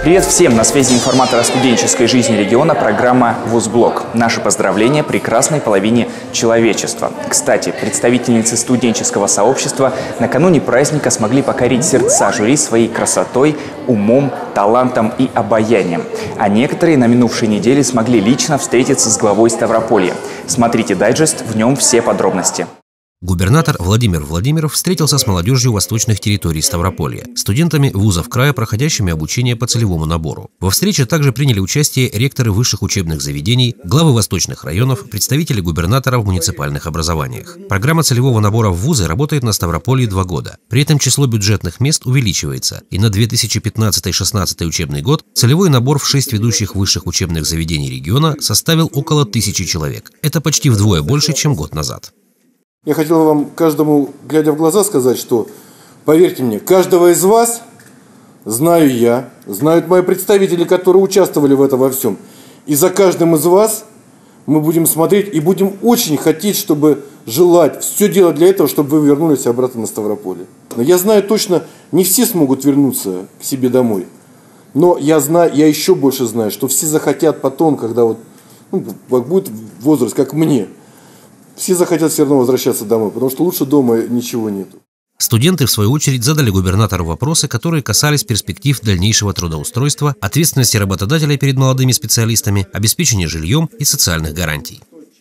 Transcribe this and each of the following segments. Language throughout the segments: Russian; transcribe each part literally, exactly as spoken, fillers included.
Привет всем! На связи информатор о студенческой жизни региона, программа «Вузблог». Наше поздравление прекрасной половине человечества. Кстати, представительницы студенческого сообщества накануне праздника смогли покорить сердца жюри своей красотой, умом, талантом и обаянием. А некоторые на минувшей неделе смогли лично встретиться с главой Ставрополья. Смотрите дайджест, в нем все подробности. Губернатор Владимир Владимиров встретился с молодежью восточных территорий Ставрополья, студентами вузов края, проходящими обучение по целевому набору. Во встрече также приняли участие ректоры высших учебных заведений, главы восточных районов, представители губернатора в муниципальных образованиях. Программа целевого набора в вузы работает на Ставрополье два года. При этом число бюджетных мест увеличивается, и на две тысячи пятнадцатый — две тысячи шестнадцатый учебный год целевой набор в шесть ведущих высших учебных заведений региона составил около тысячи человек. Это почти вдвое больше, чем год назад. Я хотел вам каждому, глядя в глаза, сказать, что, поверьте мне, каждого из вас знаю я, знают мои представители, которые участвовали в этом во всем. И за каждым из вас мы будем смотреть и будем очень хотеть, чтобы желать, все делать для этого, чтобы вы вернулись обратно на Ставрополье. Но я знаю точно, не все смогут вернуться к себе домой. Но я знаю, я еще больше знаю, что все захотят потом, когда вот, ну, будет возраст, как мне, все захотят все равно возвращаться домой, потому что лучше дома ничего нету. Студенты, в свою очередь, задали губернатору вопросы, которые касались перспектив дальнейшего трудоустройства, ответственности работодателя перед молодыми специалистами, обеспечения жильем и социальных гарантий.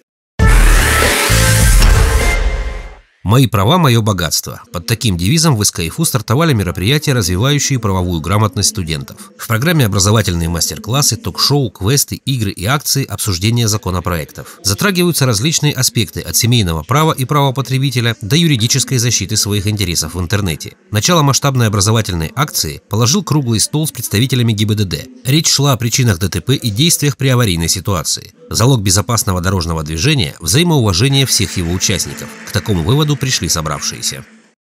«Мои права – мое богатство». Под таким девизом в СКФУ стартовали мероприятия, развивающие правовую грамотность студентов. В программе образовательные мастер-классы, ток-шоу, квесты, игры и акции, обсуждения законопроектов. Затрагиваются различные аспекты от семейного права и права потребителя до юридической защиты своих интересов в интернете. Начало масштабной образовательной акции положил круглый стол с представителями ГИБДД. Речь шла о причинах ДТП и действиях при аварийной ситуации. Залог безопасного дорожного движения – взаимоуважение всех его участников. К такому выводу пришли собравшиеся.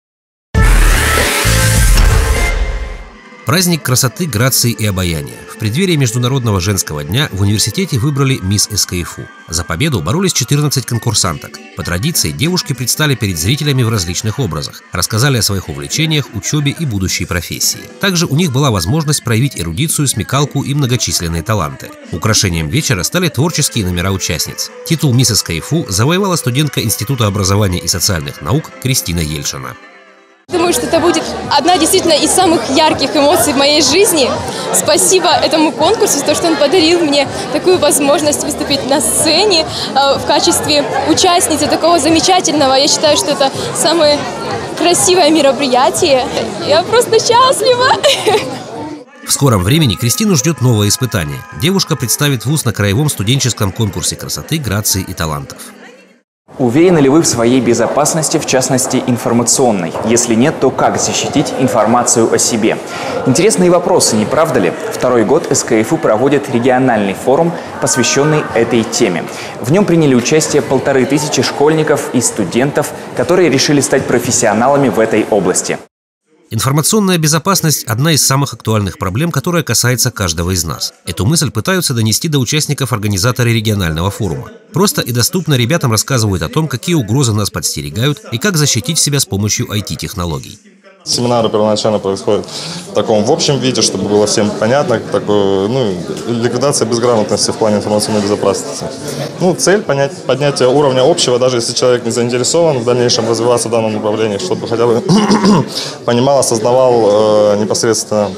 Праздник красоты, грации и обаяния. В преддверии Международного женского дня в университете выбрали мисс СКФУ. За победу боролись четырнадцать конкурсанток. По традиции девушки предстали перед зрителями в различных образах, рассказали о своих увлечениях, учебе и будущей профессии. Также у них была возможность проявить эрудицию, смекалку и многочисленные таланты. Украшением вечера стали творческие номера участниц. Титул мисс СКФУ завоевала студентка Института образования и социальных наук Кристина Ельшина. Думаю, что это будет одна действительно из самых ярких эмоций в моей жизни. Спасибо этому конкурсу за то, что он подарил мне такую возможность выступить на сцене в качестве участницы такого замечательного. Я считаю, что это самое красивое мероприятие. Я просто счастлива. В скором времени Кристину ждет новое испытание. Девушка представит вуз на краевом студенческом конкурсе красоты, грации и талантов. Уверены ли вы в своей безопасности, в частности информационной? Если нет, то как защитить информацию о себе? Интересные вопросы, не правда ли? Второй год СКФУ проводит региональный форум, посвященный этой теме. В нем приняли участие полторы тысячи школьников и студентов, которые решили стать профессионалами в этой области. Информационная безопасность – одна из самых актуальных проблем, которая касается каждого из нас. Эту мысль пытаются донести до участников организаторы регионального форума. Просто и доступно ребятам рассказывают о том, какие угрозы нас подстерегают и как защитить себя с помощью ай ти-технологий. Семинары первоначально происходят в таком в общем виде, чтобы было всем понятно, такое, ну, ликвидация безграмотности в плане информационной безопасности. Ну, цель понять, поднятие уровня общего, даже если человек не заинтересован в дальнейшем развиваться в данном направлении, чтобы хотя бы понимал, осознавал э, непосредственно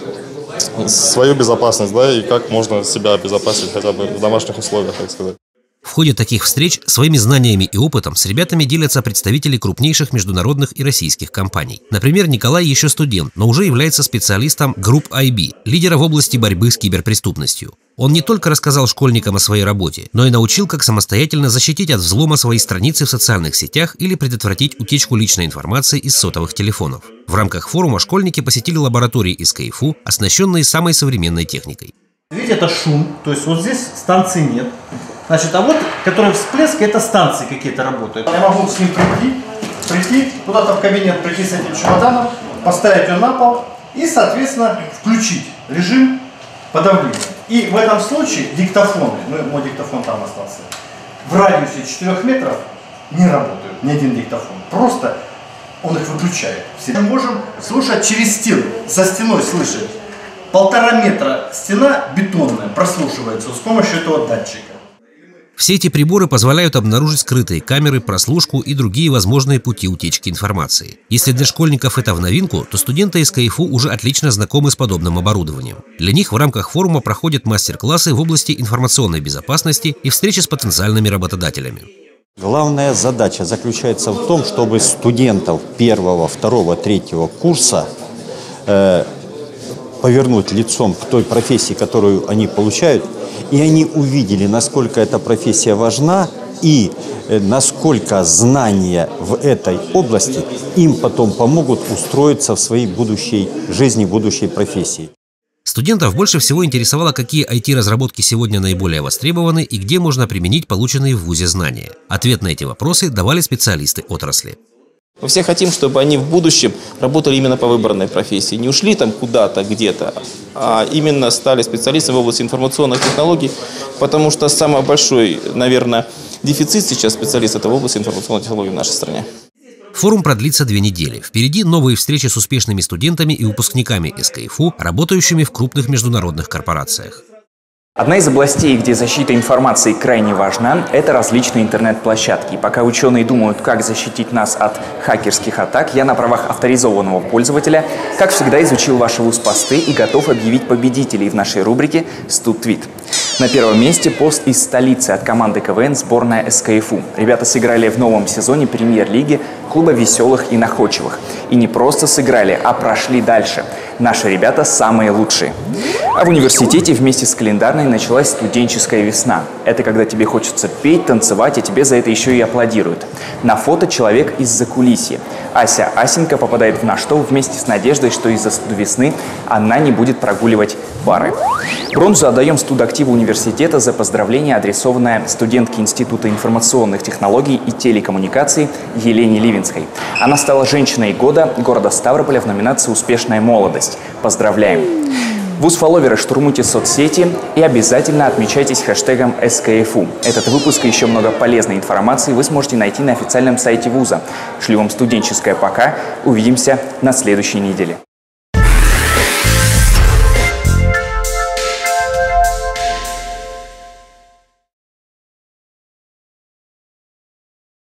свою безопасность, да, и как можно себя обезопасить хотя бы в домашних условиях, так сказать. В ходе таких встреч своими знаниями и опытом с ребятами делятся представители крупнейших международных и российских компаний. Например, Николай еще студент, но уже является специалистом Group ай би, лидера в области борьбы с киберпреступностью. Он не только рассказал школьникам о своей работе, но и научил, как самостоятельно защитить от взлома свои страницы в социальных сетях или предотвратить утечку личной информации из сотовых телефонов. В рамках форума школьники посетили лаборатории СКФУ, оснащенные самой современной техникой. Видите, это шум, то есть вот здесь станции нет. Значит, а вот, который всплеск, это станции какие-то работают. Я могу с ним прийти, прийти куда-то в кабинет, прийти с этим чемоданом, поставить его на пол и, соответственно, включить режим подавления. И в этом случае диктофоны, ну, мой диктофон там остался, в радиусе четырёх метров не работают, ни один диктофон. Просто он их выключает. Мы можем слушать через стену, за стеной слышать. полтора метра стена бетонная прослушивается с помощью этого датчика. Все эти приборы позволяют обнаружить скрытые камеры, прослушку и другие возможные пути утечки информации. Если для школьников это в новинку, то студенты из КФУ уже отлично знакомы с подобным оборудованием. Для них в рамках форума проходят мастер-классы в области информационной безопасности и встречи с потенциальными работодателями. Главная задача заключается в том, чтобы студентов первого, второго, третьего курса э, повернуть лицом к той профессии, которую они получают, и они увидели, насколько эта профессия важна и насколько знания в этой области им потом помогут устроиться в своей будущей жизни, будущей профессии. Студентов больше всего интересовало, какие ай ти-разработки сегодня наиболее востребованы и где можно применить полученные в вузе знания. Ответ на эти вопросы давали специалисты отрасли. Мы все хотим, чтобы они в будущем работали именно по выбранной профессии. Не ушли там куда-то, где-то, а именно стали специалистами в области информационных технологий, потому что самый большой, наверное, дефицит сейчас специалистов – это в области информационных технологий в нашей стране. Форум продлится две недели. Впереди новые встречи с успешными студентами и выпускниками из КФУ, работающими в крупных международных корпорациях. Одна из областей, где защита информации крайне важна, это различные интернет-площадки. И пока ученые думают, как защитить нас от хакерских атак, я на правах авторизованного пользователя, как всегда, изучил ваши вуз-посты и готов объявить победителей в нашей рубрике «Студтвит». На первом месте пост из столицы от команды КВН сборная эс ка эф у. Ребята сыграли в новом сезоне премьер-лиги клуба веселых и находчивых. И не просто сыграли, а прошли дальше. Наши ребята самые лучшие. А в университете вместе с календарной началась студенческая весна. Это когда тебе хочется петь, танцевать, а тебе за это еще и аплодируют. На фото человек из закулисья. Ася Асенька попадает в наш шоу вместе с надеждой, что из-за весны она не будет прогуливать пары. Бронзу отдаем студактиву университета за поздравление, адресованное студентке Института информационных технологий и телекоммуникаций Елене Ливинской. Она стала женщиной года города Ставрополя в номинации «Успешная молодость». Поздравляем! Вуз-фолловеры, штурмуйте соцсети и обязательно отмечайтесь хэштегом эс ка эф у. Этот выпуск и еще много полезной информации вы сможете найти на официальном сайте вуза. Шлю вам студенческое пока. Увидимся на следующей неделе.